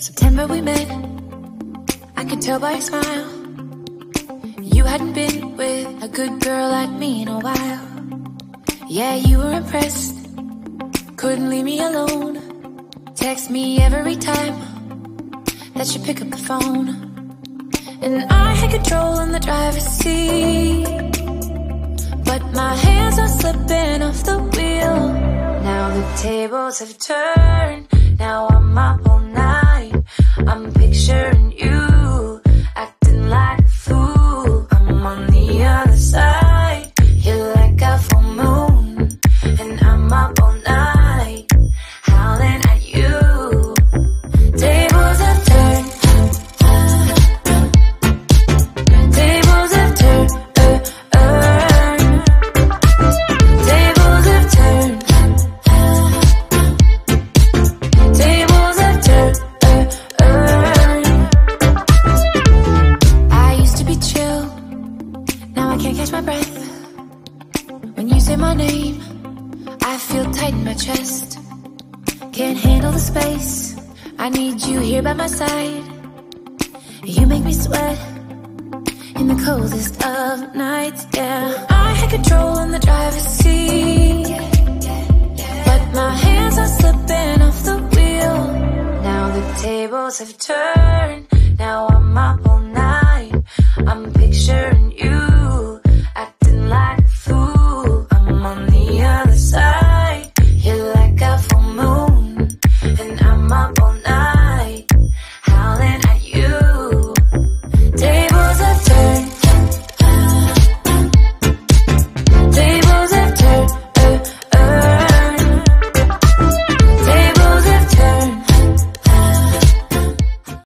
September we met, I could tell by your smile. You hadn't been with a good girl like me in a while. Yeah, you were impressed, couldn't leave me alone. Text me every time that you pick up the phone. And I had control in the driver's seat, but my hands are slipping off the wheel. Now the tables have turned, now I'm up all night. I'm picturing you acting like a fool. I'm on the other side, you're like a full moon, and I'm up all night, howling at you. Tables have turned, tables have turned, tables have turned, tables have turned. I used to be chill, now I can't catch my breath. When you say my name, I feel tight in my chest. Can't handle the space, I need you here by my side. You make me sweat in the coldest of nights, yeah. I had control in the driver's seat, but my hands are slipping off the wheel. Now the tables have turned, now I'm up all night. I'm picturing